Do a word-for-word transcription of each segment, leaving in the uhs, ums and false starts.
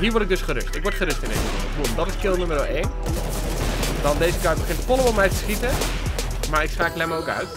hier word ik dus gerust. Ik word gerust in deze ronde. Boom, dat is kill nummer één. Dan deze kaart begint volop op mij te schieten. Maar ik schakel hem ook uit.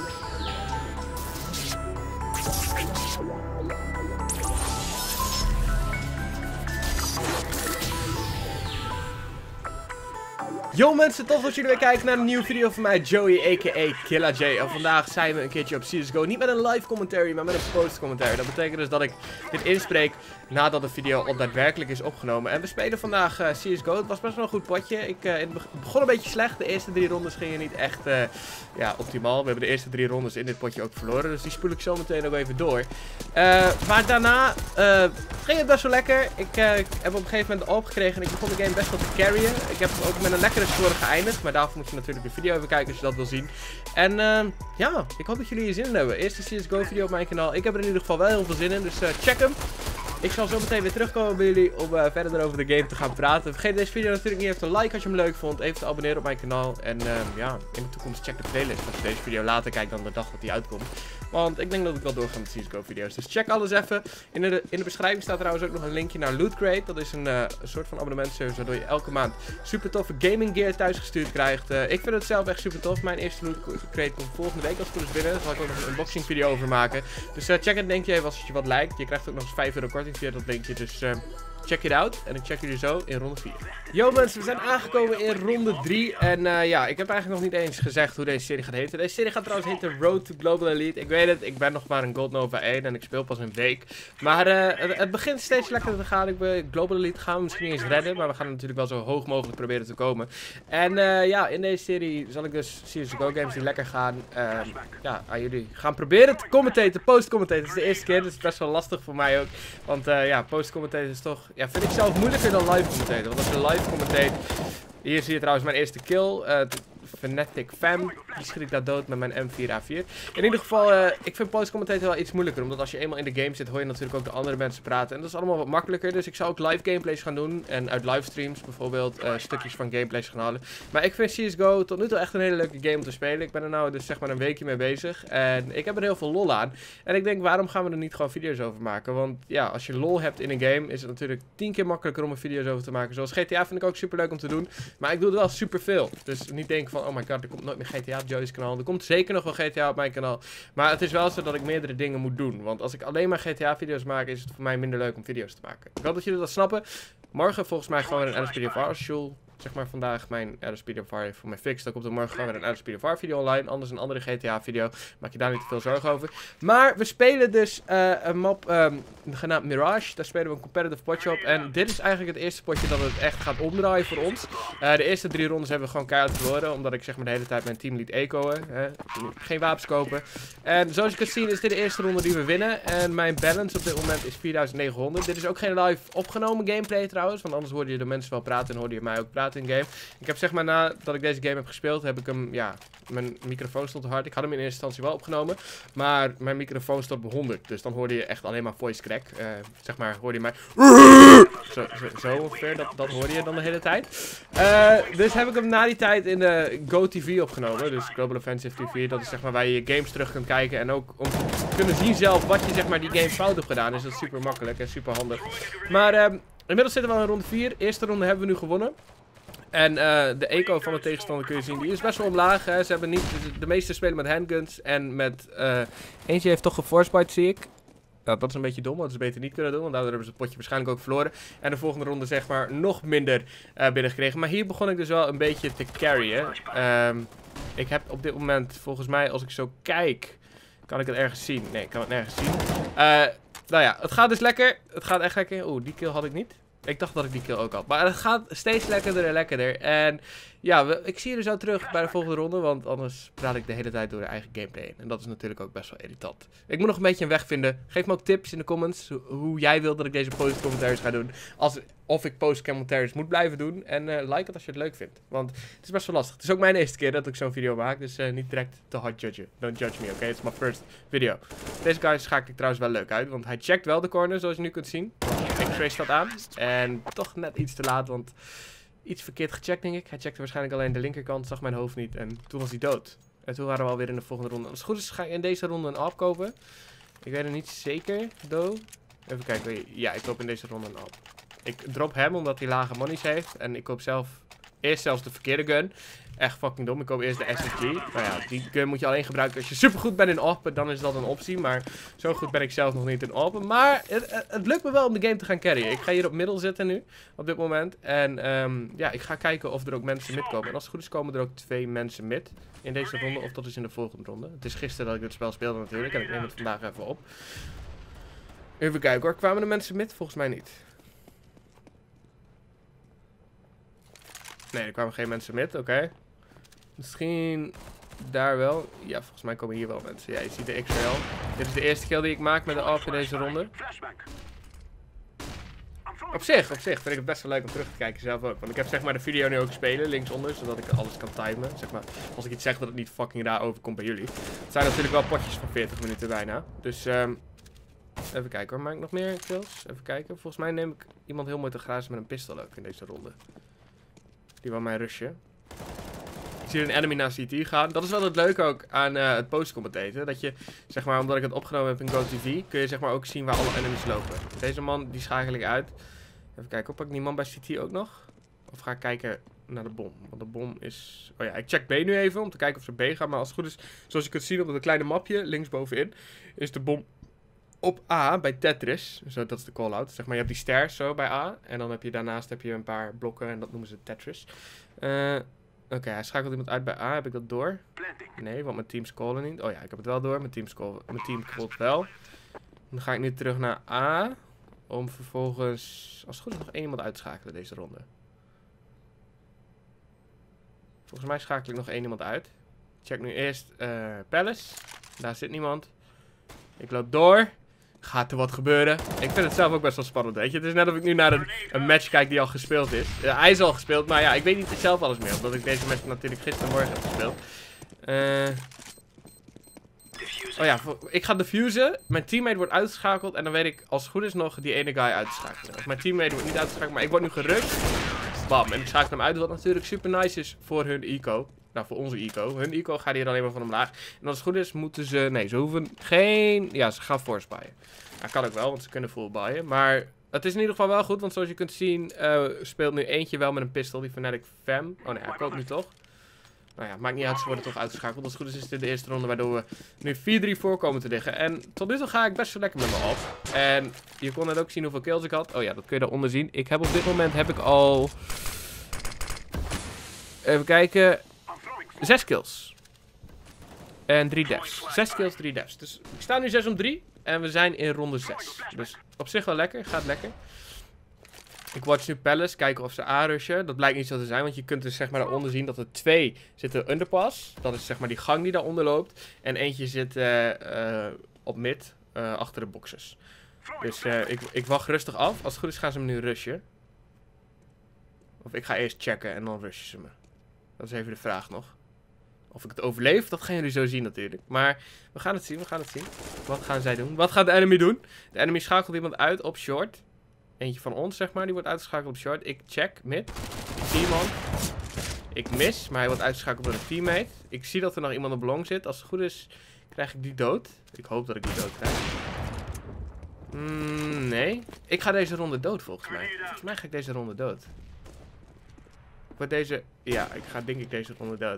Yo mensen, tof dat jullie weer kijken naar een nieuwe video van mij, Joey aka Killa J. En vandaag zijn we een keertje op C S G O. Niet met een live commentary, maar met een post commentary. Dat betekent dus dat ik dit inspreek nadat de video al daadwerkelijk is opgenomen. En we spelen vandaag uh, C S G O. Het was best wel een goed potje. Ik uh, het begon een beetje slecht. De eerste drie rondes gingen niet echt uh, ja, optimaal. We hebben de eerste drie rondes in dit potje ook verloren. Dus die spoel ik zo meteen ook even door. Uh, maar daarna uh, ging het best wel lekker. Ik, uh, ik heb op een gegeven moment de op gekregen en ik begon de game best wel te carryen. Ik heb ook met een lekkere score geëindigd. Maar daarvoor moet je natuurlijk de video even kijken als je dat wil zien. En uh, ja, ik hoop dat jullie hier zin in hebben. Eerste C S G O video op mijn kanaal. Ik heb er in ieder geval wel heel veel zin in. Dus uh, check hem. Ik zal zo meteen weer terugkomen bij jullie om uh, verder over de game te gaan praten. Vergeet deze video natuurlijk niet even te liken als je hem leuk vond. Even te abonneren op mijn kanaal. En uh, ja, in de toekomst check de playlist. Als je deze video later kijkt dan de dag dat die uitkomt. Want ik denk dat ik wel doorga met C S G O video's. Dus check alles even. In de, in de beschrijving staat trouwens ook nog een linkje naar Loot Crate. Dat is een, uh, een soort van abonnementservice waardoor je elke maand super toffe gaming gear thuisgestuurd krijgt. Uh, ik vind het zelf echt super tof. Mijn eerste Loot Crate komt volgende week als het goed is binnen. Daar zal ik ook nog een unboxing video over maken. Dus uh, check het linkje even als het je wat lijkt. Je krijgt ook nog eens vijf euro korting via dat linkje. Dus uh, check it out. En ik check jullie zo in ronde vier. Yo mensen, we zijn aangekomen in ronde drie. En uh, ja, ik heb eigenlijk nog niet eens gezegd hoe deze serie gaat heten. Deze serie gaat trouwens heten Road to Global Elite. Ik weet het, ik ben nog maar een Gold Nova één en ik speel pas een week. Maar uh, het, het begint steeds lekker te gaan. Ik ben Global Elite gaan we misschien niet eens redden. Maar we gaan natuurlijk wel zo hoog mogelijk proberen te komen. En uh, ja, in deze serie zal ik dus C S G O games die lekker gaan, uh, ja, aan jullie gaan proberen te commentaten, post-commentaten. Het is de eerste keer, dus het is best wel lastig voor mij ook. Want uh, ja, post-commentaten is toch, ja, vind ik zelf moeilijker dan live commentaten. Want als je live commentate, hier zie je trouwens mijn eerste kill. Uh, Fnatic Fam. Die schiet ik daar dood met mijn M vier A vier. In ieder geval, uh, ik vind post-commentaten wel iets moeilijker. Omdat als je eenmaal in de game zit, hoor je natuurlijk ook de andere mensen praten. En dat is allemaal wat makkelijker. Dus ik zou ook live gameplays gaan doen. En uit livestreams bijvoorbeeld uh, stukjes van gameplays gaan halen. Maar ik vind C S G O tot nu toe echt een hele leuke game om te spelen. Ik ben er nou dus zeg maar een weekje mee bezig. En ik heb er heel veel lol aan. En ik denk, waarom gaan we er niet gewoon video's over maken? Want ja, als je lol hebt in een game, is het natuurlijk tien keer makkelijker om er video's over te maken. Zoals G T A vind ik ook super leuk om te doen. Maar ik doe er wel super veel. Dus niet denken van, oh my god, er komt nooit meer G T A op Joey's kanaal. Er komt zeker nog wel G T A op mijn kanaal. Maar het is wel zo dat ik meerdere dingen moet doen. Want als ik alleen maar G T A video's maak, is het voor mij minder leuk om video's te maken. Ik hoop dat jullie dat snappen. Morgen volgens mij gewoon een L S P D V R show. Zeg maar vandaag mijn L S P D V R voor mij fix. Dan komt er morgen gewoon weer een L S P D V R video online. Anders een andere G T A video. Maak je daar niet te veel zorgen over. Maar we spelen dus uh, een map um, genaamd Mirage. Daar spelen we een competitive potje op. En dit is eigenlijk het eerste potje dat het echt gaat omdraaien voor ons. Uh, de eerste drie rondes hebben we gewoon keihard verloren. Omdat ik zeg maar de hele tijd mijn team liet ecoen. Hè. Geen wapens kopen. En zoals je kunt zien is dit de eerste ronde die we winnen. En mijn balance op dit moment is vierduizend negenhonderd. Dit is ook geen live opgenomen gameplay trouwens. Want anders hoorde je de mensen wel praten en hoorde je mij ook praten in game. Ik heb zeg maar nadat ik deze game heb gespeeld, heb ik hem, ja, mijn microfoon stond hard. Ik had hem in eerste instantie wel opgenomen, maar mijn microfoon stond op honderd. Dus dan hoorde je echt alleen maar voice crack. Uh, zeg maar, hoorde je mij zo, zo, zo ongeveer, dat, dat hoorde je dan de hele tijd. Uh, dus heb ik hem na die tijd in de Go T V opgenomen. Dus Global Offensive T V, dat is zeg maar waar je je games terug kunt kijken. En ook om te kunnen zien zelf wat je zeg maar die game fout hebt gedaan. Dus dat is super makkelijk en super handig. Maar uh, inmiddels zitten we al in ronde vier. Eerste ronde hebben we nu gewonnen. En uh, de eco van de tegenstander kun je zien, die is best wel omlaag. Hè. Ze hebben niet, de, de meeste spelen met handguns en met, uh, eentje heeft toch geforcebite zie ik. Nou, dat is een beetje dom, want ze beter niet kunnen doen, want daardoor hebben ze het potje waarschijnlijk ook verloren. En de volgende ronde zeg maar nog minder uh, binnengekregen. Maar hier begon ik dus wel een beetje te carryen. Um, ik heb op dit moment, volgens mij, als ik zo kijk, kan ik het ergens zien? Nee, ik kan het nergens zien. Uh, nou ja, het gaat dus lekker. Het gaat echt lekker. Oeh, die kill had ik niet. Ik dacht dat ik die kill ook had. Maar het gaat steeds lekkerder en lekkerder. En ja, we, ik zie je er zo terug bij de volgende ronde. Want anders praat ik de hele tijd door de eigen gameplay heen. En dat is natuurlijk ook best wel irritant. Ik moet nog een beetje een weg vinden. Geef me ook tips in de comments. Hoe, hoe jij wilt dat ik deze post-commentaries ga doen. Als, of ik post-commentaries moet blijven doen. En uh, like het als je het leuk vindt. Want het is best wel lastig. Het is ook mijn eerste keer dat ik zo'n video maak. Dus uh, niet direct te hard judgen. Don't judge me, oké? Okay? It's my first video. Deze guy schakel ik trouwens wel leuk uit. Want hij checkt wel de corner, zoals je nu kunt zien. X-ray staat aan. En toch net iets te laat, want iets verkeerd gecheckt, denk ik. Hij checkte waarschijnlijk alleen de linkerkant, zag mijn hoofd niet. En toen was hij dood. En toen waren we alweer in de volgende ronde. Als het goed is, ga ik in deze ronde een AWP kopen. Ik weet het niet zeker, though. Even kijken. Ja, ik koop in deze ronde een AWP. Ik drop hem omdat hij lage monies heeft. En ik koop zelf eerst zelfs de verkeerde gun. Echt fucking dom. Ik koop eerst de S S G. Nou ja, die gun moet je alleen gebruiken als je supergoed bent in open. Dan is dat een optie. Maar zo goed ben ik zelf nog niet in open. Maar het, het, het lukt me wel om de game te gaan carryen. Ik ga hier op middel zitten nu. Op dit moment. En um, ja, ik ga kijken of er ook mensen mid komen. En als het goed is komen er ook twee mensen mid in deze ronde. Of dat is in de volgende ronde. Het is gisteren dat ik dit spel speelde natuurlijk. En ik neem het vandaag even op. Even kijken hoor. Kwamen er mensen mid? Volgens mij niet. Nee, er kwamen geen mensen mid. Oké. Okay. Misschien daar wel. Ja, volgens mij komen hier wel mensen. Ja, je ziet de X R L. Dit is de eerste kill die ik maak met de A W P in deze ronde. Op zich, op zich vind ik het best wel leuk om terug te kijken zelf ook. Want ik heb zeg maar de video nu ook spelen, linksonder, zodat ik alles kan timen. Zeg maar, als ik iets zeg dat het niet fucking raar overkomt bij jullie. Het zijn natuurlijk wel potjes van veertig minuten bijna. Dus, um, even kijken hoor. Maak ik nog meer kills? Even kijken. Volgens mij neem ik iemand heel mooi te grazen met een pistool ook in deze ronde. Die wil mij rushen. Ik zie een enemy naar C T gaan. Dat is wel het leuke ook aan uh, het postcommentaten. Dat je, zeg maar, omdat ik het opgenomen heb in GoTV, kun je zeg maar ook zien waar alle enemies lopen. Deze man, die schakel ik uit. Even kijken, op pak ik die man bij C T ook nog? Of ga ik kijken naar de bom? Want de bom is... Oh ja, ik check B nu even om te kijken of ze B gaan. Maar als het goed is, zoals je kunt zien op dat kleine mapje, linksbovenin, is de bom op A bij Tetris. Zo, dat is de call-out. Zeg maar, je hebt die stairs zo bij A. En dan heb je daarnaast heb je een paar blokken en dat noemen ze Tetris. Eh... Oké, okay, hij schakelt iemand uit bij A. Heb ik dat door? Nee, want mijn teams callen niet. Oh ja, ik heb het wel door. Mijn teams call, mijn team callt wel. Dan ga ik nu terug naar A. Om vervolgens, als het goed is, nog één iemand uit te schakelen deze ronde. Volgens mij schakel ik nog één iemand uit. Ik check nu eerst uh, Palace. Daar zit niemand. Ik loop door. Gaat er wat gebeuren? Ik vind het zelf ook best wel spannend, weet je. Het is net of ik nu naar een, een match kijk die al gespeeld is. Ja, hij is al gespeeld, maar ja, ik weet niet zelf alles meer. Omdat ik deze match natuurlijk gistermorgen heb gespeeld. Uh... Oh ja, ik ga diffusen. Mijn teammate wordt uitgeschakeld. En dan weet ik als het goed is nog die ene guy uit te schakelen. Of mijn teammate wordt niet uitgeschakeld, maar ik word nu gerust. Bam, en ik schakel hem uit. Wat natuurlijk super nice is voor hun eco. Nou, voor onze eco. Hun eco gaat hier alleen maar van omlaag. En als het goed is, moeten ze... Nee, ze hoeven geen... Ja, ze gaan force buyen. Dat kan ook wel, want ze kunnen full buyen. Maar het is in ieder geval wel goed, want zoals je kunt zien... Uh, speelt nu eentje wel met een pistool, die Fnatic Fam. Oh nee, hij koopt nu toch. Nou ja, maakt niet uit, ze worden toch uitgeschakeld. Als het goed is, is dit de eerste ronde waardoor we nu vier drie voor komen te liggen. En tot nu toe ga ik best wel lekker met me af. En je kon net ook zien hoeveel kills ik had. Oh ja, dat kun je daaronder zien. Ik heb op dit moment heb ik al... Even kijken... Zes kills. En drie deaths. Zes kills, drie deaths. Dus ik sta nu zes om drie. En we zijn in ronde zes. Dus op zich wel lekker. Gaat lekker. Ik watch nu Palace. Kijken of ze A-rushen. Dat blijkt niet zo te zijn. Want je kunt dus zeg maar daaronder zien dat er twee zitten underpass. Dat is zeg maar die gang die daaronder loopt. En eentje zit uh, uh, op mid. Uh, achter de boxes. Dus uh, ik, ik wacht rustig af. Als het goed is gaan ze me nu rushen. Of ik ga eerst checken en dan rushen ze me. Dat is even de vraag nog. Of ik het overleef, dat gaan jullie zo zien natuurlijk. Maar we gaan het zien, we gaan het zien. Wat gaan zij doen? Wat gaat de enemy doen? De enemy schakelt iemand uit op short. Eentje van ons, zeg maar, die wordt uitgeschakeld op short. Ik check mid. Ik zie iemand. Ik mis, maar hij wordt uitgeschakeld door een teammate. Ik zie dat er nog iemand op long zit. Als het goed is, krijg ik die dood. Ik hoop dat ik die dood krijg. Mm, nee. Ik ga deze ronde dood, volgens mij. Volgens mij ga ik deze ronde dood. Voor deze... Ja, ik ga denk ik deze ronde dood.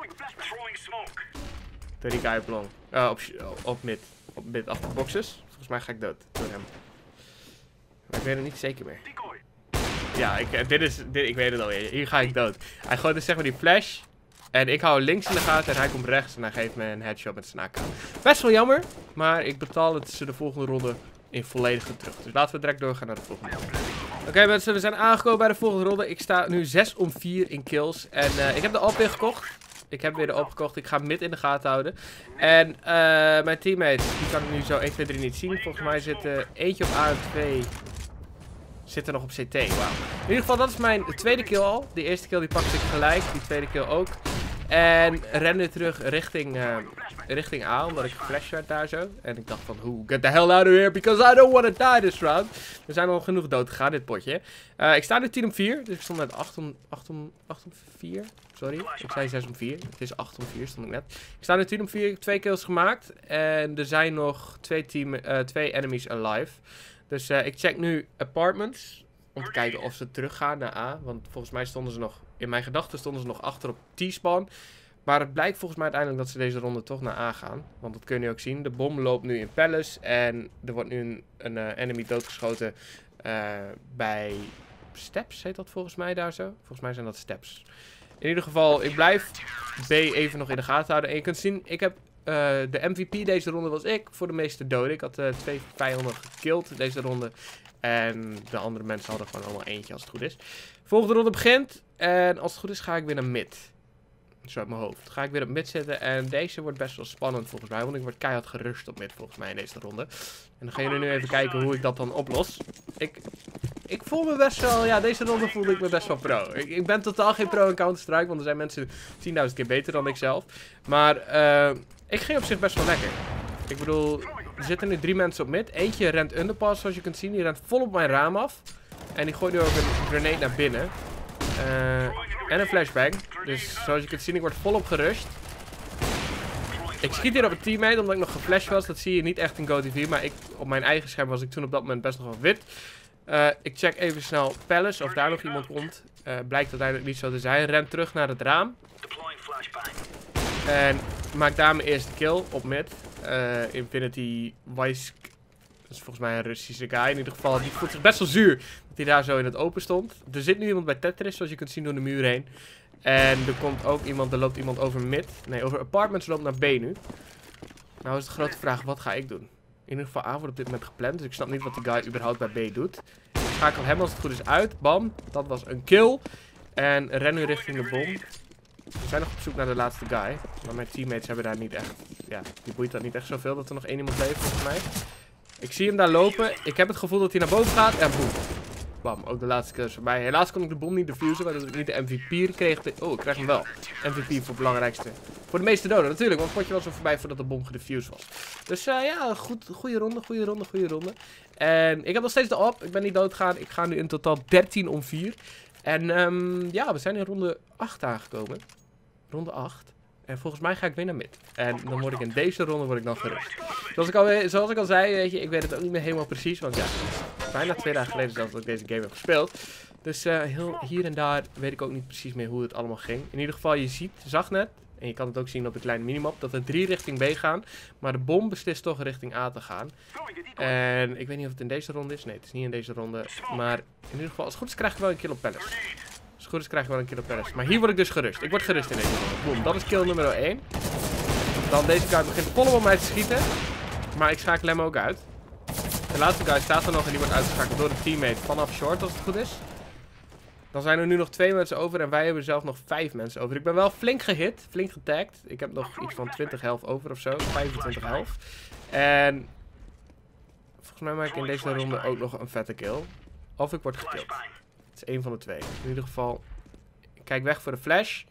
Door die guy op long. Uh, op, op mid. Op mid achter de boxes. Volgens mij ga ik dood door hem. Maar ik weet het niet zeker meer. Ja, ik, dit is, dit, ik weet het alweer. Hier ga ik dood. Hij gooit dus zeg maar die flash. En ik hou links in de gaten en hij komt rechts. En hij geeft me een headshot met zijn A K. Best wel jammer. Maar ik betaal het ze de volgende ronde in volledige terug. Dus laten we direct doorgaan naar de volgende ronde. Oké okay, mensen, we zijn aangekomen bij de volgende ronde. Ik sta nu zes om vier in kills. En uh, ik heb de A W P weer gekocht. Ik heb weer de A W P gekocht. Ik ga hem mid in de gaten houden. En uh, mijn teammates, die kan ik nu zo één, twee, drie niet zien. Volgens mij zit uh, eentje op A en twee zit er nog op C T. Wauw. In ieder geval, dat is mijn tweede kill al. Die eerste kill die pakte ik gelijk. Die tweede kill ook. En ren nu terug richting, uh, richting A, omdat ik geflasht werd daar zo. En ik dacht van, hoe get the hell out of here, because I don't want to die this round. Er zijn al genoeg dood gegaan, dit potje. Uh, ik sta nu tien om vier, dus ik stond net acht om vier. Sorry, ik zei zes om vier. Het is acht om vier, stond ik net. Ik sta nu tien om vier, ik heb twee kills gemaakt. En er zijn nog twee, team, uh, twee enemies alive. Dus uh, ik check nu apartments. Om te kijken of ze teruggaan naar A. Want volgens mij stonden ze nog... In mijn gedachten stonden ze nog achter op T-spawn. Maar het blijkt volgens mij uiteindelijk dat ze deze ronde toch naar A gaan. Want dat kun je nu ook zien. De bom loopt nu in Palace. En er wordt nu een, een uh, enemy doodgeschoten uh, bij Steps, heet dat volgens mij daar zo. Volgens mij zijn dat Steps. In ieder geval, ik blijf B even nog in de gaten houden. En je kunt zien, ik heb uh, de M V P deze ronde was ik voor de meeste doden. Ik had uh, twee vijanden gekilld deze ronde. En de andere mensen hadden gewoon allemaal eentje als het goed is. Volgende ronde begint. En als het goed is ga ik weer naar mid. Zo uit mijn hoofd. Ga ik weer op mid zitten. En deze wordt best wel spannend volgens mij. Want ik word keihard gerust op mid volgens mij in deze ronde. En dan gaan jullie nu even kijken hoe ik dat dan oplos. Ik, ik voel me best wel... Ja, deze ronde voelde ik me best wel pro. Ik, ik ben totaal geen pro in Counter-Strike. Want er zijn mensen tienduizend keer beter dan ik zelf. Maar uh, ik ging op zich best wel lekker. Ik bedoel, er zitten nu drie mensen op mid. Eentje rent underpass zoals je kunt zien. Die rent vol op mijn raam af. En die gooit nu ook een grenade naar binnen. Uh, en een flashbang. Dus zoals je kunt zien, ik word volop gerust. Ik schiet hier op een teammate omdat ik nog geflasht was. Dat zie je niet echt in GoTV. Maar ik, op mijn eigen scherm was ik toen op dat moment best nog wel wit. Uh, ik check even snel Palace of daar nog iemand komt. Uh, blijkt uiteindelijk niet zo te zijn. Ren terug naar het raam. En maak daar mijn eerste kill op mid. Uh, Infinity Weisk. Dat is volgens mij een Russische guy. In ieder geval, die voelt zich best wel zuur dat hij daar zo in het open stond. Er zit nu iemand bij Tetris, zoals je kunt zien door de muur heen. En er komt ook iemand, er loopt iemand over mid. Nee, over apartments loopt naar B nu. Nou is de grote vraag, wat ga ik doen? In ieder geval A wordt op dit moment gepland, dus ik snap niet wat die guy überhaupt bij B doet. Ik schakel hem als het goed is uit. Bam, dat was een kill. En ren nu richting de bom. We zijn nog op zoek naar de laatste guy. Maar mijn teammates hebben daar niet echt... Ja, die boeit dat niet echt zoveel dat er nog één iemand leeft volgens mij. Ik zie hem daar lopen. Ik heb het gevoel dat hij naar boven gaat. En boem. Bam, ook de laatste keer is voorbij. Helaas kon ik de bom niet defusen, waardoor ik niet de M V P kreeg. Oh, ik krijg hem wel. M V P voor het belangrijkste. Voor de meeste doden, natuurlijk. Want het potje was er voorbij voordat de bom gedefused was. Dus uh, ja, goed, goede ronde, goede ronde, goede ronde. En ik heb nog steeds de op. Ik ben niet doodgegaan. Ik ga nu in totaal dertien om vier. En um, ja, we zijn in ronde acht aangekomen. Ronde acht. En volgens mij ga ik weer naar mid. En dan word ik in deze ronde word ik dan gerust. Zoals ik al, zoals ik al zei, weet je, ik weet het ook niet meer helemaal precies. Want ja, bijna twee dagen geleden zelfs dat ik deze game heb gespeeld. Dus uh, heel, hier en daar weet ik ook niet precies meer hoe het allemaal ging. In ieder geval, je ziet, zag net, en je kan het ook zien op de kleine minimap, dat er drie richting B gaan. Maar de bom beslist toch richting A te gaan. En ik weet niet of het in deze ronde is. Nee, het is niet in deze ronde. Maar in ieder geval, als het goed is, krijg ik wel een kill op Palace. Als het goed is, krijg ik wel een kill op Palace. Maar hier word ik dus gerust. Ik word gerust in deze ronde. Boom, dat is kill nummer één. Dan deze guy begint volop op mij te schieten. Maar ik schakel hem ook uit. De laatste guy staat er nog en die wordt uitgeschakeld door de teammate vanaf short, als het goed is. Dan zijn er nu nog twee mensen over en wij hebben zelf nog vijf mensen over. Ik ben wel flink gehit, flink getagd. Ik heb nog iets van twintig health over of zo. vijfentwintig health. En volgens mij maak ik in deze ronde ook nog een vette kill. Of ik word gekilld. Het is één van de twee. In ieder geval, ik kijk weg voor de flash.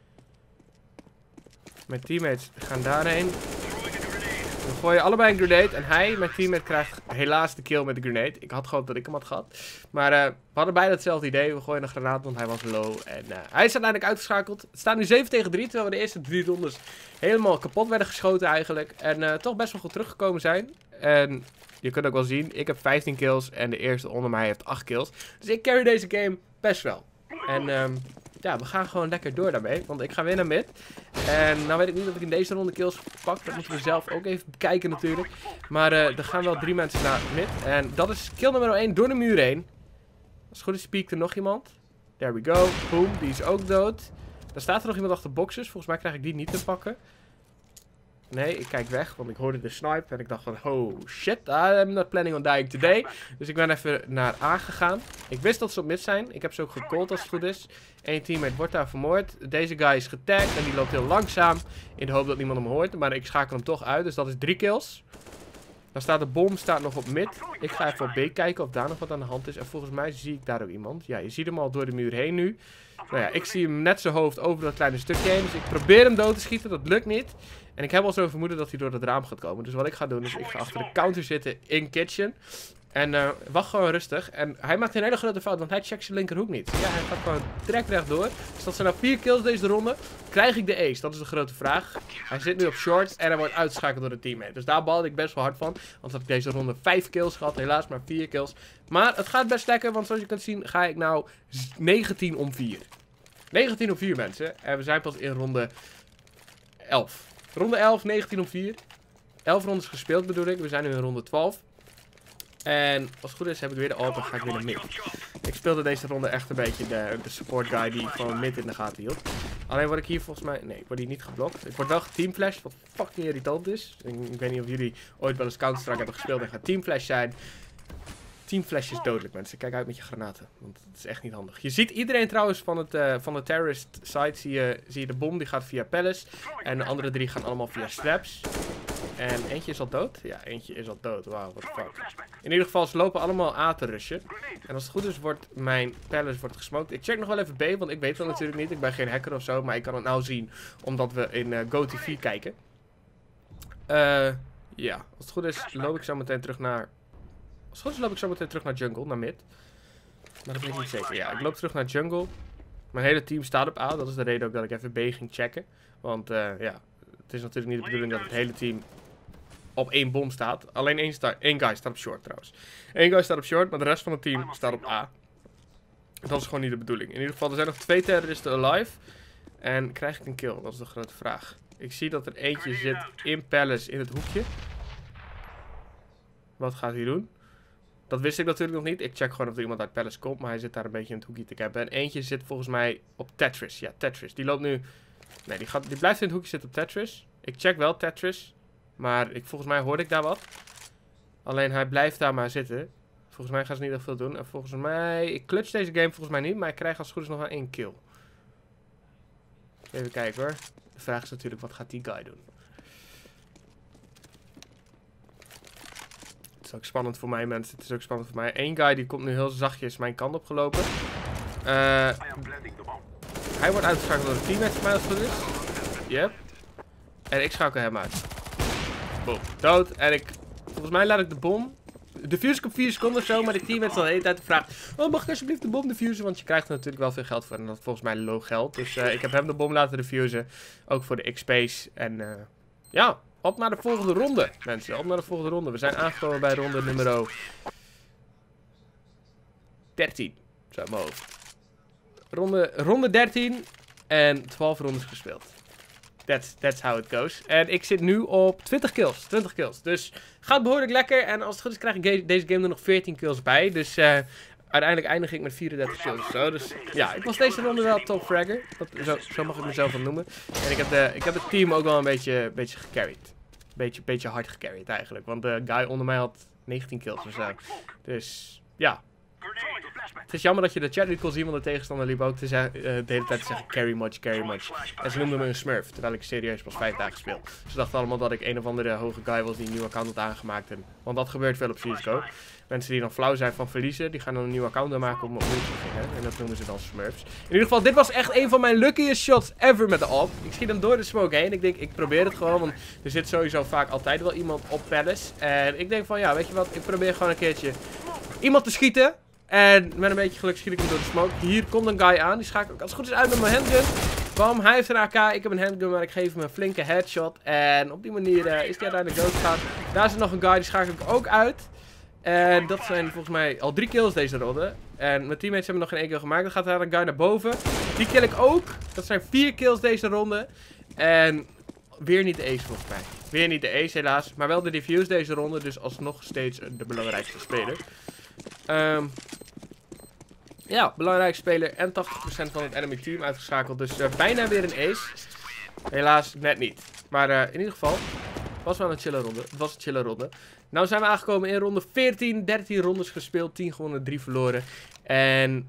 Mijn teammates gaan daarheen. We gooien allebei een grenade. En hij, mijn teammate, krijgt helaas de kill met de grenade. Ik had gehoopt dat ik hem had gehad. Maar uh, we hadden beide hetzelfde idee. We gooien een granaat, want hij was low. En uh, hij is uiteindelijk uitgeschakeld. Het staat nu zeven tegen drie. Terwijl we de eerste drie rondes helemaal kapot werden geschoten eigenlijk. En uh, toch best wel goed teruggekomen zijn. En je kunt ook wel zien, ik heb vijftien kills. En de eerste onder mij heeft acht kills. Dus ik carry deze game best wel. En um, ja, we gaan gewoon lekker door daarmee. Want ik ga weer naar mid. En nou weet ik niet of ik in deze ronde kills pak. Dat moeten we zelf ook even bekijken natuurlijk. Maar uh, er gaan wel drie mensen naar mid. En dat is kill nummer één door de muur heen. Als het goed is, piekt er nog iemand. There we go. Boom, die is ook dood. Dan staat er nog iemand achter boxes. Volgens mij krijg ik die niet te pakken. Nee, ik kijk weg, want ik hoorde de snipe en ik dacht van, oh shit, I'm not planning on dying today. Dus ik ben even naar A gegaan. Ik wist dat ze op mid zijn. Ik heb ze ook gecallt als het goed is. Eén teammate wordt daar vermoord. Deze guy is getagd en die loopt heel langzaam. In de hoop dat niemand hem hoort, maar ik schakel hem toch uit. Dus dat is drie kills. Dan staat de bom staat nog op mid. Ik ga even op B kijken of daar nog wat aan de hand is. En volgens mij zie ik daar ook iemand. Ja, je ziet hem al door de muur heen nu. Nou ja, ik zie hem net zijn hoofd over dat kleine stukje heen. Dus ik probeer hem dood te schieten. Dat lukt niet. En ik heb al zo'n vermoeden dat hij door het raam gaat komen. Dus wat ik ga doen is, ik ga achter de counter zitten in kitchen. En uh, wacht gewoon rustig. En hij maakt een hele grote fout, want hij checkt zijn linkerhoek niet. Ja, hij gaat gewoon direct rechtdoor. Dus dat zijn nou vier kills deze ronde. Krijg ik de ace? Dat is de grote vraag. Hij zit nu op short en hij wordt uitgeschakeld door de teammate. Dus daar balde ik best wel hard van. Want had ik deze ronde vijf kills gehad. Helaas maar vier kills. Maar het gaat best lekker, want zoals je kunt zien ga ik nou negentien om vier. negentien om vier mensen. En we zijn pas in ronde elf. Ronde elf, negentien om vier. elf rondes gespeeld bedoel ik. We zijn nu in ronde twaalf. En als het goed is heb ik weer de ult en ga ik weer naar mid. Ik speelde deze ronde echt een beetje de, de support guy die gewoon mid in de gaten hield. Alleen word ik hier volgens mij... Nee, ik word hier niet geblokt. Ik word wel geteamflashed, wat fucking irritant is. Ik, ik weet niet of jullie ooit wel eens Counter-Strike hebben gespeeld en gaan teamflash zijn. Teamflash is dodelijk, mensen. Kijk uit met je granaten, want het is echt niet handig. Je ziet iedereen trouwens van, het, uh, van de terrorist side, zie je, zie je de bom, die gaat via Palace. En de andere drie gaan allemaal via straps. En eentje is al dood? Ja, eentje is al dood. Wauw, what the fuck. In ieder geval, ze lopen allemaal A te rushen. En als het goed is, wordt mijn Palace wordt gesmoked. Ik check nog wel even B, want ik weet dat natuurlijk niet. Ik ben geen hacker of zo, maar ik kan het nou zien, omdat we in uh, GoTV kijken. Uh, ja, als het goed is, loop ik zo meteen terug naar... Als het goed is, loop ik zo meteen terug naar jungle, naar mid. Maar dat weet ik niet zeker. Ja, ik loop terug naar jungle. Mijn hele team staat op A. Dat is de reden ook dat ik even B ging checken. Want uh, ja, het is natuurlijk niet de bedoeling dat het hele team op één bom staat. Alleen één, sta één guy staat op short trouwens. Eén guy staat op short, maar de rest van het team staat op A. Dat is gewoon niet de bedoeling. In ieder geval, er zijn nog twee terroristen alive. En krijg ik een kill? Dat is de grote vraag. Ik zie dat er eentje zit in Palace in het hoekje. Wat gaat hij doen? Dat wist ik natuurlijk nog niet. Ik check gewoon of er iemand uit Palace komt. Maar hij zit daar een beetje in het hoekje te campen. En eentje zit volgens mij op Tetris. Ja, Tetris. Die loopt nu... Nee, die, gaat... die blijft in het hoekje zitten op Tetris. Ik check wel Tetris. Maar ik, volgens mij hoorde ik daar wat. Alleen hij blijft daar maar zitten. Volgens mij gaan ze niet echt veel doen. En volgens mij... Ik clutch deze game volgens mij niet. Maar ik krijg als het goed is nog wel één kill. Even kijken hoor. De vraag is natuurlijk, wat gaat die guy doen? Het is ook spannend voor mij, mensen. Het is ook spannend voor mij. Eén guy die komt nu heel zachtjes mijn kant op gelopen. Uh, hij wordt uitgeschakeld door de teammate voor mij als het goed is. Yep. En ik schakel hem uit. Boom. Dood. En ik... Volgens mij laat ik de bom... Diffuse op vier seconden of zo, maar de teammate zal de hele tijd de vraag... Oh, mag ik alsjeblieft de bom diffusen? Want je krijgt er natuurlijk wel veel geld voor. En dat is volgens mij low geld. Dus uh, ik heb hem de bom laten diffusen. Ook voor de X P's. En uh, ja... Op naar de volgende ronde, mensen. Op naar de volgende ronde. We zijn aangekomen bij ronde nummer dertien. Zo, mijn hoofd. Ronde, ronde dertien. En twaalf rondes gespeeld. That's, that's how it goes. En ik zit nu op twintig kills. twintig kills. Dus gaat behoorlijk lekker. En als het goed is krijg ik deze game er nog veertien kills bij. Dus uh, uiteindelijk eindig ik met vierendertig kills of zo. Dus ja, ik was deze ronde wel top fragger. Dat, zo, zo mag ik mezelf wel noemen. En ik heb, de, ik heb het team ook wel een beetje, beetje gecarried. Beetje, beetje hard gecarried eigenlijk. Want de guy onder mij had negentien kills of zo. Dus ja. Het is jammer dat je de chat niet kon zien, want de tegenstander liep ook te zeggen, uh, de hele tijd te zeggen carry much, carry much. En ze noemden me een smurf, terwijl ik serieus pas vijf dagen speel. Ze dachten allemaal dat ik een of andere hoge guy was die een nieuw account had aangemaakt. En, want dat gebeurt veel op C S G O. Mensen die dan flauw zijn van verliezen, die gaan dan een nieuw account aanmaken om opnieuw te beginnen. En dat noemen ze dan smurfs. In ieder geval, dit was echt een van mijn luckiest shots ever met de A W P. Ik schiet hem door de smoke heen. Ik denk, ik probeer het gewoon, want er zit sowieso vaak altijd wel iemand op Palace. En ik denk van, ja, weet je wat, ik probeer gewoon een keertje iemand te schieten. En met een beetje geluk schiet ik hem door de smoke. Hier komt een guy aan. Die schakel ik als het goed is uit met mijn handgun. Bam, hij heeft een A K. Ik heb een handgun, maar ik geef hem een flinke headshot. En op die manier uh, is hij uiteindelijk doodgegaan. Daar is er nog een guy, die schakel ik ook uit. En dat zijn volgens mij al drie kills deze ronde. En mijn teammates hebben nog geen één kill gemaakt. Dan gaat er een guy naar boven. Die kill ik ook. Dat zijn vier kills deze ronde. En weer niet de ace volgens mij. Weer niet de ace helaas. Maar wel de diffuse deze ronde. Dus alsnog steeds de belangrijkste speler. Um, ja, belangrijkste speler en tachtig procent van het enemy team uitgeschakeld. Dus uh, bijna weer een ace. Helaas net niet. Maar uh, in ieder geval, het was wel een chille ronde. Het was een chille ronde. Nou zijn we aangekomen in ronde veertien. dertien rondes gespeeld, tien gewonnen, drie verloren. En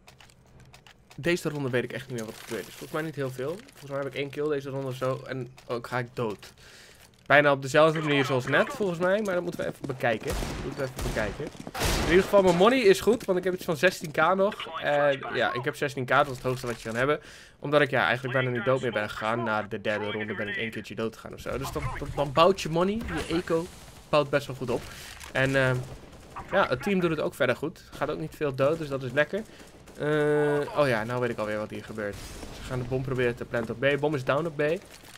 deze ronde weet ik echt niet meer wat gebeurd is. Volgens mij niet heel veel. Volgens mij heb ik één kill deze ronde of zo. En ook ga ik dood. Bijna op dezelfde manier zoals net, volgens mij. Maar dat moeten we even bekijken. Dat moeten we even bekijken. In ieder geval, mijn money is goed. Want ik heb iets van zestien k nog. En ja, ik heb zestien k. Dat is het hoogste wat je kan hebben. Omdat ik ja, eigenlijk bijna niet dood meer ben gegaan. Na de derde ronde ben ik één keertje dood gegaan of zo. Dus dan, dan, dan bouwt je money, je eco, bouwt best wel goed op. En uh, Ja, het team doet het ook verder goed. Gaat ook niet veel dood, dus dat is lekker. Uh, oh ja, nou weet ik alweer wat hier gebeurt. Ze gaan de bom proberen te planten op B. Bom is down op B.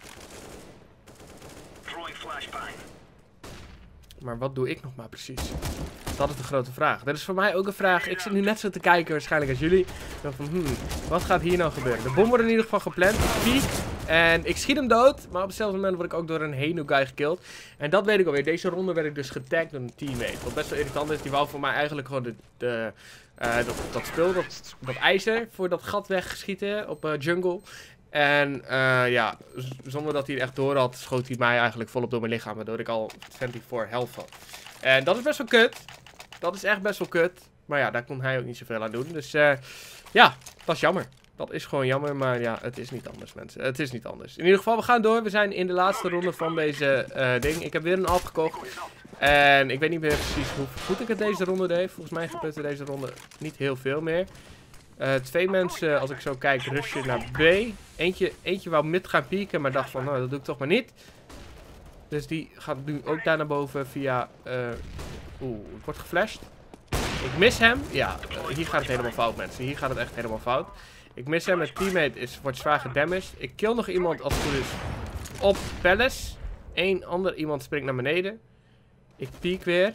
Maar wat doe ik nog maar precies? Dat is de grote vraag. Dat is voor mij ook een vraag. Ik zit nu net zo te kijken waarschijnlijk als jullie. Dan van, hmm, wat gaat hier nou gebeuren? De bom wordt in ieder geval gepland. Ik piek. En ik schiet hem dood. Maar op hetzelfde moment word ik ook door een Heno guy gekillt. En dat weet ik alweer. Deze ronde werd ik dus getagd door een teammate. Wat best wel irritant is. Die wou voor mij eigenlijk gewoon de, de, uh, dat, dat spul, dat, dat ijzer voor dat gat wegschieten op uh, jungle. En uh, ja, zonder dat hij er echt door had, schoot hij mij eigenlijk volop door mijn lichaam. Waardoor ik al vierentwintig health had. En dat is best wel kut. Dat is echt best wel kut. Maar ja, daar kon hij ook niet zoveel aan doen. Dus uh, ja, dat is jammer. Dat is gewoon jammer, maar ja, het is niet anders, mensen. Het is niet anders. In ieder geval, we gaan door. We zijn in de laatste ronde van deze uh, ding. Ik heb weer een half gekocht. En ik weet niet meer precies hoe goed ik het deze ronde deed. Volgens mij gebeurt er deze ronde niet heel veel meer. Uh, twee mensen, als ik zo kijk, rushen naar B. Eentje, eentje wou mid gaan pieken, maar dacht van, nou, dat doe ik toch maar niet. Dus die gaat nu ook daar naar boven via... Uh, Oeh, ik word geflasht. Ik mis hem. Ja, uh, hier gaat het helemaal fout, mensen. Hier gaat het echt helemaal fout. Ik mis hem. Mijn teammate is, wordt zwaar gedamaged. Ik kill nog iemand als het goed is op Palace. Eén ander iemand springt naar beneden. Ik piek weer.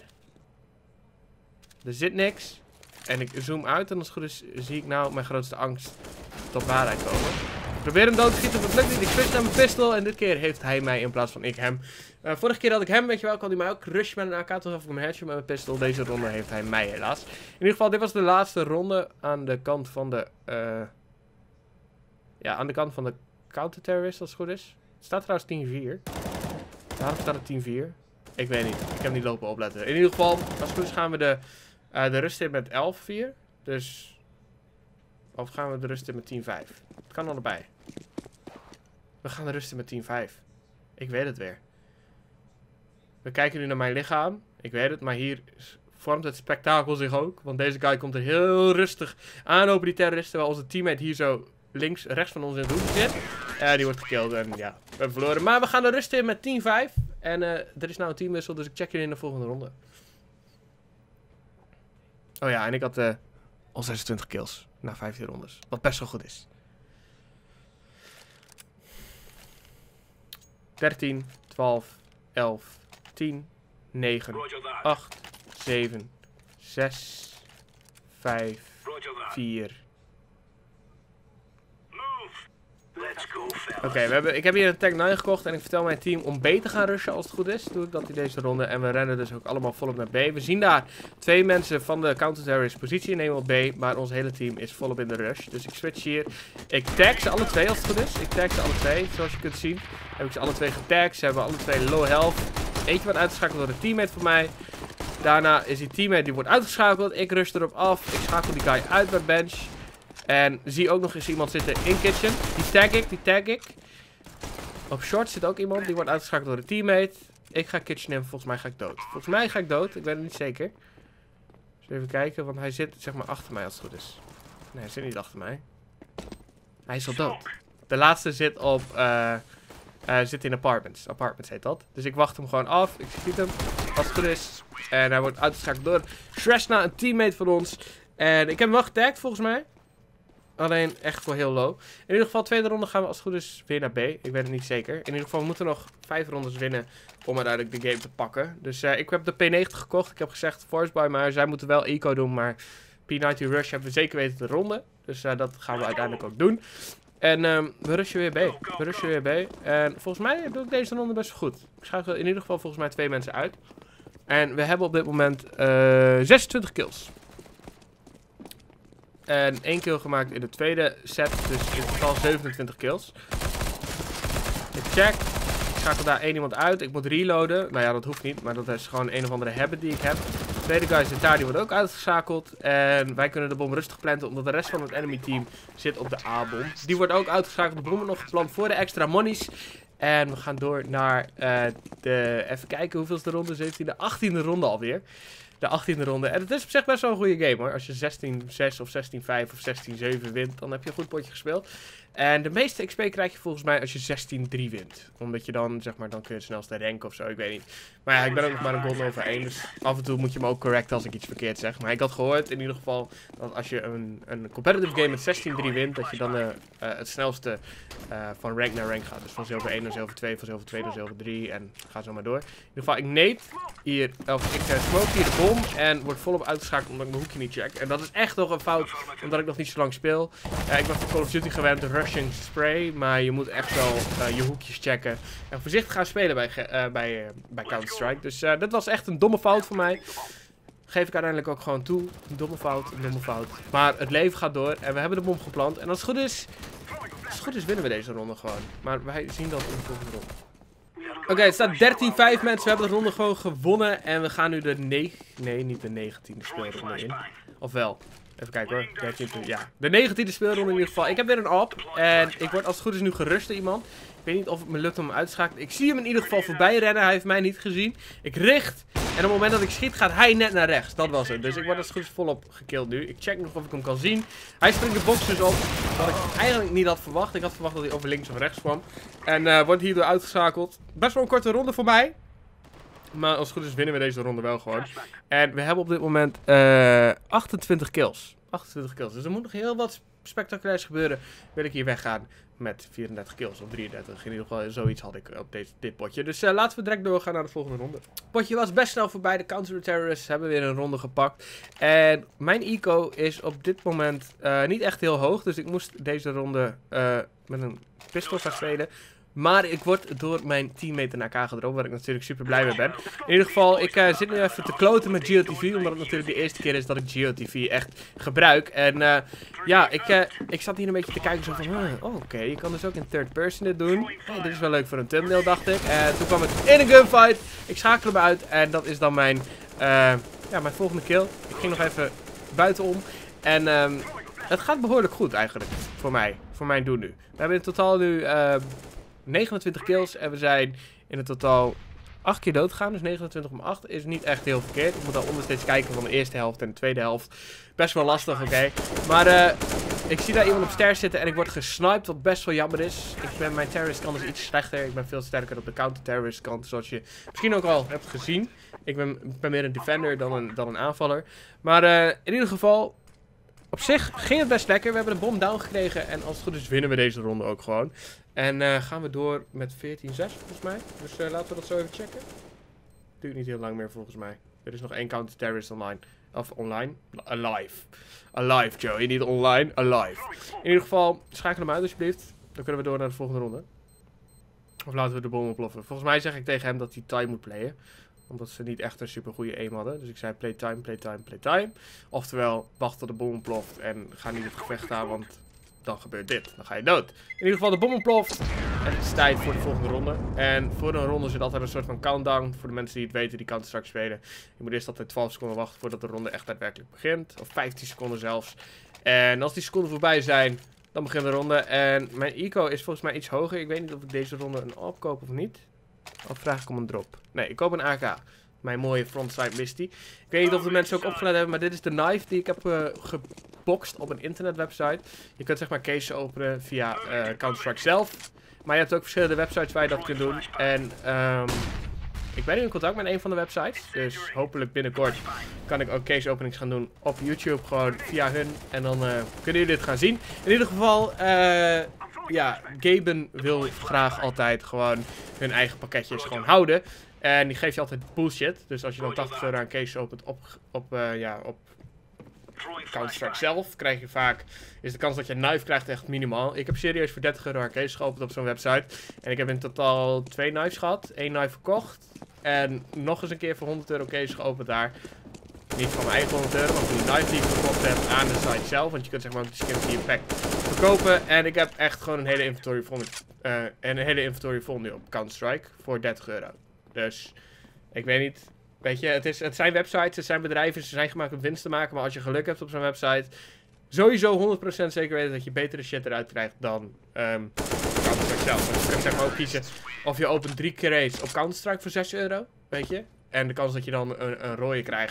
Er zit niks. En ik zoom uit en als het goed is zie ik nou mijn grootste angst tot waarheid komen. Ik probeer hem dood te schieten, maar het lukt niet. Ik switch naar mijn pistool en dit keer heeft hij mij in plaats van ik hem. Uh, vorige keer had ik hem, weet je wel, kon hij mij ook rushen met een A K. Toen gaf ik hem een headshot met mijn pistool. Deze ronde heeft hij mij helaas. In ieder geval, dit was de laatste ronde aan de kant van de... Uh, ja, aan de kant van de counterterrorist als het goed is. Het staat trouwens tien vier. Waarom staat het tien vier? Ik weet niet. Ik heb niet lopen opletten. In ieder geval, als het goed is gaan we de... Uh, de rust in met elf vier. Dus... Of gaan we de rust in met tien vijf? Het kan allebei. We gaan de rust in met tien vijf. Ik weet het weer. We kijken nu naar mijn lichaam. Ik weet het, maar hier vormt het spektakel zich ook. Want deze guy komt er heel rustig aanlopen, die terroristen. Terwijl onze teammate hier zo links, rechts van ons in het hoekje zit. Uh, die wordt gekilld en ja, we hebben verloren. Maar we gaan de rust in met tien vijf. En uh, er is nou een teamwissel, dus ik check jullie in de volgende ronde. Oh ja, en ik had uh, al zesentwintig kills na vijftien rondes. Wat best wel goed is. dertien, twaalf, elf, tien, negen, acht, zeven, zes, vijf, vier. Oké, okay, we ik heb hier een Tech negen gekocht en ik vertel mijn team om B te gaan rushen als het goed is. Doe ik dat in deze ronde en we rennen dus ook allemaal volop naar B. We zien daar twee mensen van de counter-terrorist positie nemen op B, maar ons hele team is volop in de rush. Dus ik switch hier. Ik tag ze alle twee als het goed is. Ik tag ze alle twee, zoals je kunt zien. Heb ik ze alle twee getagd. Ze hebben alle twee low health. Eentje wordt uitgeschakeld door een teammate van mij. Daarna is die teammate die wordt uitgeschakeld. Ik rush erop af. Ik schakel die guy uit bij bench. En zie ook nog eens iemand zitten in kitchen. Die tag ik, die tag ik. Op short zit ook iemand, die wordt uitgeschakeld door een teammate. Ik ga kitchen in, volgens mij ga ik dood. Volgens mij ga ik dood, ik weet het niet zeker. Dus even kijken, want hij zit zeg maar achter mij als het goed is. Nee, hij zit niet achter mij. Hij is al dood. De laatste zit op, uh, uh, zit in apartments. Apartments heet dat. Dus ik wacht hem gewoon af, ik schiet hem als het goed is. En hij wordt uitgeschakeld door Shreshna, een teammate van ons. En ik heb hem wel getagd volgens mij. Alleen echt voor heel low. In ieder geval, tweede ronde gaan we als het goed is weer naar B. Ik weet het niet zeker. In ieder geval, we moeten nog vijf rondes winnen om uiteindelijk de game te pakken. Dus uh, ik heb de P negentig gekocht. Ik heb gezegd, force buy, maar zij moeten wel eco doen. Maar P negentig Rush hebben we zeker weten te ronden. Dus uh, dat gaan we uiteindelijk ook doen. En um, we rushen weer B. We rushen weer B. En volgens mij doe ik deze ronde best goed. Ik schakel in ieder geval volgens mij twee mensen uit. En we hebben op dit moment uh, zesentwintig kills. En één kill gemaakt in de tweede set. Dus in totaal zevenentwintig kills. Ik check. Ik schakel daar één iemand uit. Ik moet reloaden. Nou ja, dat hoeft niet. Maar dat is gewoon een of andere habit die ik heb. De tweede guy zit daar. Die wordt ook uitgeschakeld. En wij kunnen de bom rustig planten. Omdat de rest van het enemy team zit op de A-bom. Die wordt ook uitgeschakeld. De bom wordt nog geplant voor de extra monies. En we gaan door naar uh, de... Even kijken hoeveelste ronde. zeventiende, achttiende ronde alweer. de achttiende ronde. En het is op zich best wel een goede game hoor. Als je zestien zes of zestien vijf of zestien zeven wint, dan heb je een goed potje gespeeld. En de meeste X P krijg je volgens mij als je zestien drie wint. Omdat je dan, zeg maar, dan kun je het snelste ranken of zo, ik weet niet. Maar ja, ik ben ook nog maar een Golden over één, dus af en toe moet je me ook correcten als ik iets verkeerd zeg. Maar ik had gehoord, in ieder geval, dat als je een, een competitive game met zestien drie wint, dat je dan uh, uh, het snelste uh, van rank naar rank gaat. Dus van zilver één naar zilver twee, van zilver twee naar zilver drie en ga zo maar door. In ieder geval, ik nade hier, of ik uh, smoke hier de bom en word volop uitgeschakeld omdat ik mijn hoekje niet check. En dat is echt nog een fout, omdat ik nog niet zo lang speel. Uh, ik ben van Call of Duty gewend, de rushing spray, maar je moet echt wel uh, je hoekjes checken. En voorzichtig gaan spelen bij, uh, bij, uh, bij Counter-Strike. Dus uh, dit was echt een domme fout voor mij. Geef ik uiteindelijk ook gewoon toe. Een domme fout, een domme fout. Maar het leven gaat door en we hebben de bom geplant. En als het goed is, als het goed is winnen we deze ronde gewoon. Maar wij zien dat in de volgende ronde. Oké, okay, het staat dertien vijf mensen. We hebben de ronde gewoon gewonnen. En we gaan nu de negen... Nee, niet de negentiende speelronde in. Of wel? Even kijken hoor. dertiende, ja. De negentiende speelronde in ieder geval. Ik heb weer een op. En ik word als het goed is nu gerust door iemand. Ik weet niet of het me lukt om hem uit te schakelen. Ik zie hem in ieder geval voorbij rennen. Hij heeft mij niet gezien. Ik richt. En op het moment dat ik schiet gaat hij net naar rechts. Dat was het. Dus ik word als het goed is volop gekilld nu. Ik check nog of ik hem kan zien. Hij springt de box dus op. Wat ik eigenlijk niet had verwacht. Ik had verwacht dat hij over links of rechts kwam. En uh, wordt hierdoor uitgeschakeld. Best wel een korte ronde voor mij. Maar als het goed is winnen we deze ronde wel gewoon. En we hebben op dit moment uh, achtentwintig kills. achtentwintig kills. Dus er moet nog heel wat spectaculairs gebeuren. Wil ik hier weggaan met vierendertig kills of drieëndertig. In ieder geval zoiets had ik op deze, dit potje. Dus uh, laten we direct doorgaan naar de volgende ronde. Het potje was best snel voorbij. De counter-terrorists hebben weer een ronde gepakt. En mijn eco is op dit moment uh, niet echt heel hoog. Dus ik moest deze ronde uh, met een pistool gaan spelen. Maar ik word door mijn teammate naar elkaar gedropt, waar ik natuurlijk super blij mee ben. In ieder geval, ik uh, zit nu even te kloten met G O T V, omdat het natuurlijk de eerste keer is dat ik G O T V echt gebruik. En uh, ja, ik, uh, ik zat hier een beetje te kijken zo van, huh, oh, oké, okay, je kan dus ook in third person dit doen. Hey, dit is wel leuk voor een thumbnail, dacht ik. En toen kwam het in een gunfight. Ik schakel hem uit en dat is dan mijn, uh, ja, mijn volgende kill. Ik ging nog even buitenom. En um, het gaat behoorlijk goed eigenlijk, voor mij, voor mijn doen nu. We hebben in totaal nu... Uh, negenentwintig kills en we zijn in het totaal acht keer dood gegaan. Dus negenentwintig om acht is niet echt heel verkeerd. Ik moet al onder steeds kijken van de eerste helft en de tweede helft. Best wel lastig, oké. Okay. Maar uh, ik zie daar iemand op stairs zitten en ik word gesniped, wat best wel jammer is. Ik ben, mijn terrorist kant is iets slechter. Ik ben veel sterker op de counter-terrorist kant, zoals je misschien ook al hebt gezien. Ik ben, ben meer een defender dan een, dan een aanvaller. Maar uh, in ieder geval... Op zich ging het best lekker. We hebben de bom down gekregen. En als het goed is winnen we deze ronde ook gewoon. En uh, gaan we door met veertien zes volgens mij. Dus uh, laten we dat zo even checken. Duurt niet heel lang meer volgens mij. Er is nog één counter-terrorist online. Of online. Alive. Alive, Joey. Niet online. Alive. In ieder geval, schakel hem uit alsjeblieft. Dan kunnen we door naar de volgende ronde. Of laten we de bom oploffen. Volgens mij zeg ik tegen hem dat hij time moet playen. Omdat ze niet echt een super goede aim hadden. Dus ik zei playtime, playtime, playtime. Oftewel, wacht tot de bom ontploft en ga niet het gevecht aan, want dan gebeurt dit. Dan ga je dood. In ieder geval, de bom ontploft. En het is tijd voor de volgende ronde. En voor een ronde zit altijd een soort van countdown. Voor de mensen die het weten, die Counter-Strike spelen. Je moet eerst altijd twaalf seconden wachten voordat de ronde echt daadwerkelijk begint. Of vijftien seconden zelfs. En als die seconden voorbij zijn, dan begint de ronde. En mijn eco is volgens mij iets hoger. Ik weet niet of ik deze ronde een opkoop of niet. Of vraag ik om een drop? Nee, ik koop een A K. Mijn mooie frontside Misty. Ik weet niet of de mensen ook opgelet hebben, maar dit is de knife die ik heb uh, geboxt op een internetwebsite. Je kunt zeg maar cases openen via uh, Counter-Strike zelf. Maar je hebt ook verschillende websites waar je dat kunt doen. En um, ik ben nu in contact met een van de websites. Dus hopelijk binnenkort kan ik ook case openings gaan doen op YouTube. Gewoon via hun. En dan uh, kunnen jullie dit gaan zien. In ieder geval... Uh, Ja, Gaben wil graag altijd gewoon hun eigen pakketjes gewoon houden. En die geeft je altijd bullshit. Dus als je dan tachtig euro aan case opent op, op, uh, ja, op Counter-Strike zelf, krijg je vaak, is de kans dat je een knife krijgt echt minimaal. Ik heb serieus voor dertig euro aan case geopend op zo'n website. En ik heb in totaal twee knives gehad. Eén knife verkocht. En nog eens een keer voor honderd euro case geopend daar. Niet van mijn eigen honderd euro, maar van die knife die ik verkocht heb aan de site zelf. Want je kunt zeg maar die skins die je pakt verkopen. En ik heb echt gewoon een hele inventory vol, uh, en een hele inventory vol nu op Counter-Strike voor dertig euro. Dus ik weet niet. Weet je, het, is, het zijn websites, het zijn bedrijven, ze zijn gemaakt om winst te maken. Maar als je geluk hebt op zo'n website, sowieso honderd procent zeker weten dat je betere shit eruit krijgt dan um, Counter-Strike zelf. Dus je kunt zeg maar ook kiezen of je opent drie crates op Counter-Strike voor zes euro, weet je. En de kans dat je dan een, een rode krijgt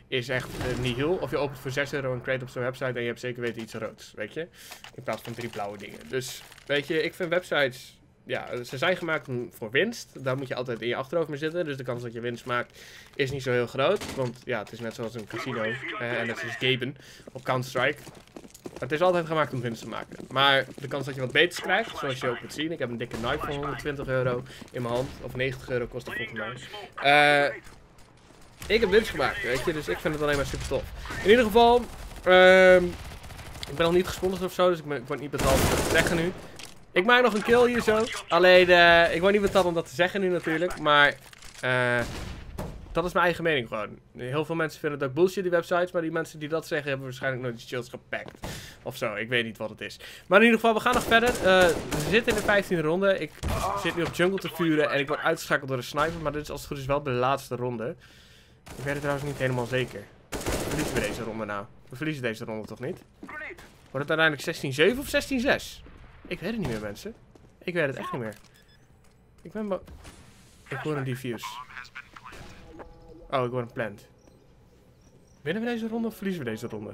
is echt uh, nihil. Of je opent voor zes euro een crate op zo'n website en je hebt zeker weten iets roods, weet je. In plaats van drie blauwe dingen. Dus, weet je, ik vind websites... Ja, ze zijn gemaakt voor winst. Daar moet je altijd in je achterhoofd mee zitten. Dus de kans dat je winst maakt is niet zo heel groot. Want ja, het is net zoals een casino. Uh, en net zoals gamen op Counter-Strike. Het is altijd gemaakt om winst te maken. Maar de kans dat je wat beters krijgt, zoals je ook kunt zien. Ik heb een dikke knife van honderdtwintig euro in mijn hand. Of negentig euro kost het volgens mij. Uh, ik heb winst gemaakt, weet je. Dus ik vind het alleen maar super tof. In ieder geval, uh, ik ben nog niet gesponsord of zo. Dus ik, ben, ik word niet betaald om dat te zeggen nu. Ik maak nog een kill hier zo. Alleen, uh, ik word niet betaald om dat te zeggen nu natuurlijk. Maar, uh, dat is mijn eigen mening gewoon. Heel veel mensen vinden het ook bullshit, die websites. Maar die mensen die dat zeggen, hebben waarschijnlijk nooit die chills gepakt. Of zo, ik weet niet wat het is. Maar in ieder geval, we gaan nog verder. Uh, we zitten in de vijftiende ronde. Ik zit nu op jungle te vuren en ik word uitgeschakeld door de sniper. Maar dit is als het goed is wel de laatste ronde. Ik weet het trouwens niet helemaal zeker. Verliezen we deze ronde nou? We verliezen deze ronde toch niet? Wordt het uiteindelijk zestien zeven of zestien zes? Ik weet het niet meer, mensen. Ik weet het echt niet meer. Ik ben bang. Ik hoor een diffuse. Oh, ik hoor een plant. Winnen we deze ronde of verliezen we deze ronde?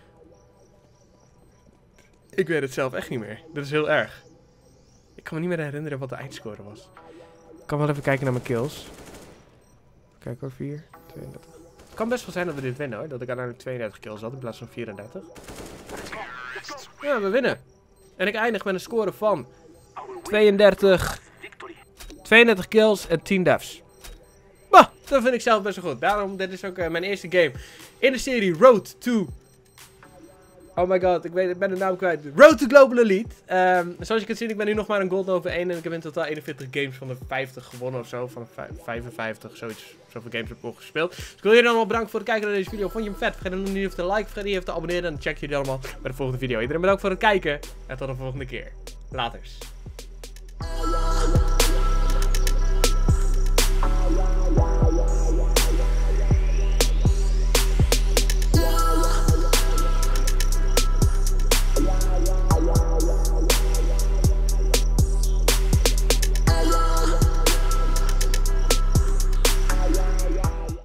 Ik weet het zelf echt niet meer. Dat is heel erg. Ik kan me niet meer herinneren wat de eindscore was. Ik kan wel even kijken naar mijn kills. Kijk hoor, vier, tweeëndertig. Het kan best wel zijn dat we dit winnen hoor. Dat ik uiteindelijk tweeëndertig kills had in plaats van vierendertig. Ja, we winnen. En ik eindig met een score van tweeëndertig, tweeëndertig kills en tien deaths. Bah, dat vind ik zelf best wel goed. Daarom, dit is ook uh, mijn eerste game in de serie Road to... Oh my god, ik, weet, ik ben de naam kwijt. Road to Global Elite. Um, zoals je kunt zien, ik ben nu nog maar een Gold Nova één. En ik heb in totaal eenenveertig games van de vijftig gewonnen of zo. Van de vijfenvijftig, zoiets. Zoveel games heb ik al gespeeld. Dus ik wil jullie allemaal bedanken voor het kijken naar deze video. Vond je hem vet? Vergeet dan niet even te liken, vergeet niet even te abonneren. En dan check jullie allemaal bij de volgende video. Iedereen bedankt voor het kijken. En tot de volgende keer. Laters.